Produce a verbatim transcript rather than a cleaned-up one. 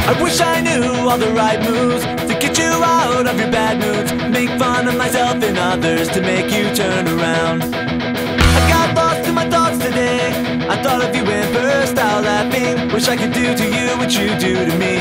I wish I knew all the right moves to get you out of your bad moods, make fun of myself and others to make you turn around. I got lost in my thoughts today, I thought of you and burst out laughing. Wish I could do to you what you do to me.